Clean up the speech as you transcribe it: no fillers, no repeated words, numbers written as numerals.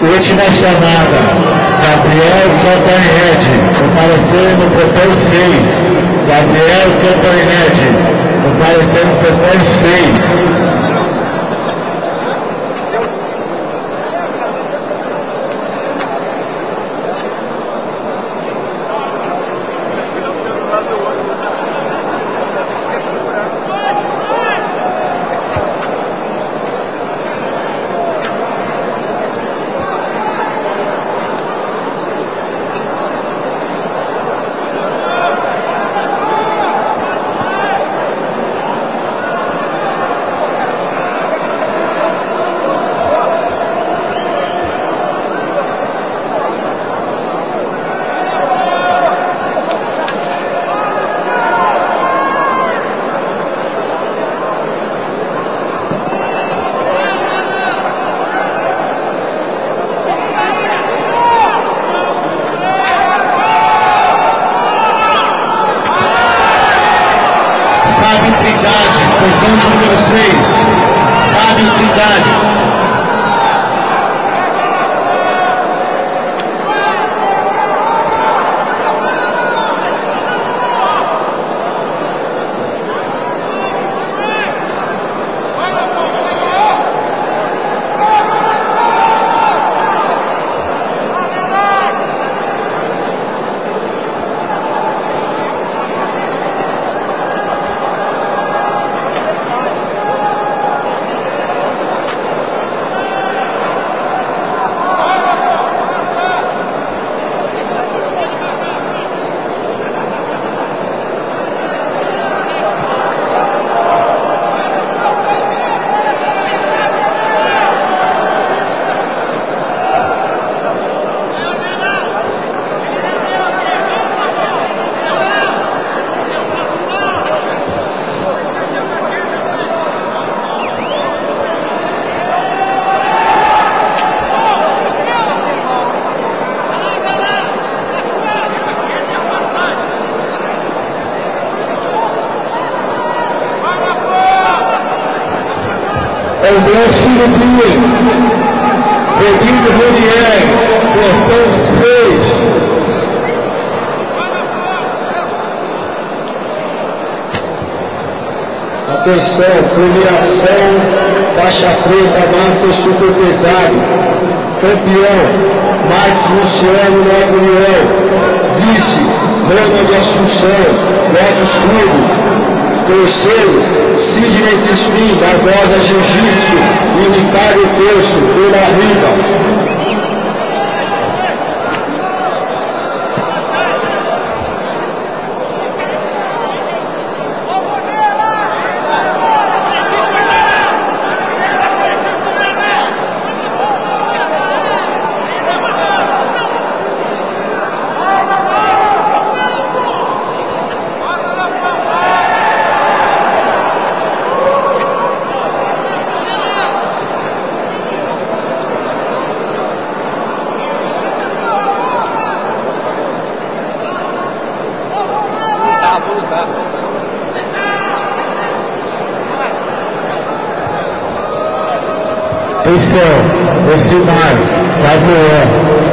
Última chamada. Gabriel Cantanhede, comparecendo no portão 6. Gabriel Cantanhede, comparecendo no portão 6. Fábio Trindade, portão de número 6. Fábio Trindade. André Filipinho, Rodrigo Ronier, portão 3. Atenção, premiação, faixa preta, Master Super Pesado. Campeão, Marcos Luciano Nova União. Vice, Ronald Assunção, Lotus Clube. Terceiro, Sidney Crispim, Barbosa Jiu-Jitsu e Ricardo Terço, pela Riva. Atenção, Ocimar, Gabriel.